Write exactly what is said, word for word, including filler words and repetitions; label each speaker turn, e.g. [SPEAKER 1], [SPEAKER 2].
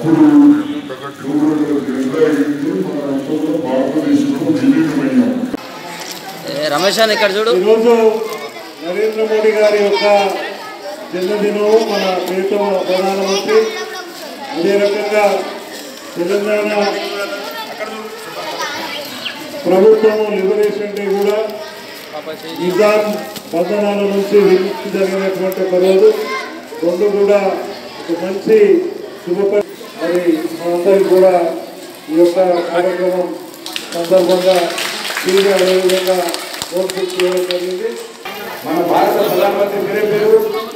[SPEAKER 1] అప్పుడు భారతదేశంలో విలీనమయ్యాం.
[SPEAKER 2] రమేష్ అని ఇక్కడ చూడు.
[SPEAKER 3] ఈరోజు నరేంద్ర మోడీ గారి యొక్క జన్మదినం మన ప్రియతమ ప్రధానమంత్రి. అదే రకంగా తెలంగాణ ప్రభుత్వం లిబరేషన్ డే కూడా నిజాం బంధనాల నుంచి విముక్తి జరిగినటువంటి ఒక రోజు. రెండు కూడా ఒక మంచి శుభపరి మరి మనందరికీ కూడా ఈ యొక్క కార్యక్రమం సందర్భంగా తీరు అదేవిధంగా నోటిఫిక్ చేయడం జరిగింది. మన భారత ప్రధానమంత్రి పేరు పేరు